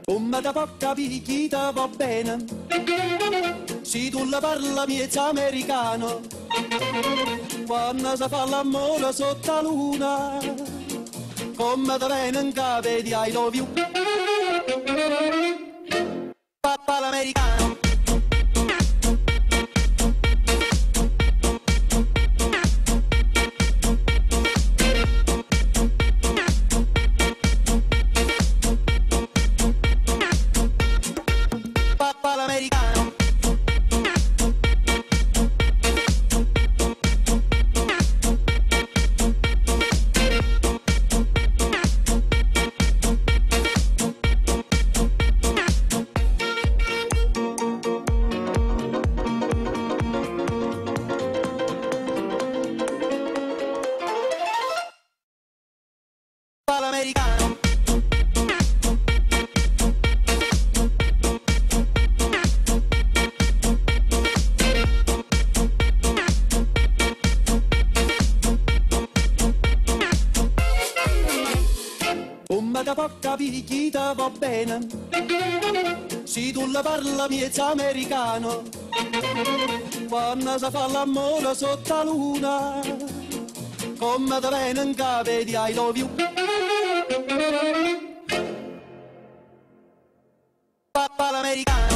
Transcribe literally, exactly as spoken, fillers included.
Come da può capire chi te va bene, se tu la parla miezza americano, quando si fa l'amore sotto la luna, come te viene in capo di I love you. Papà l'americano. Papà l'americano. Papà l'americano. Come da può capire chi te va bene, se tu la parla miezza americano, quando si fa l'amore sotto la luna, come te viene in capo di I love you. Papà l'americano.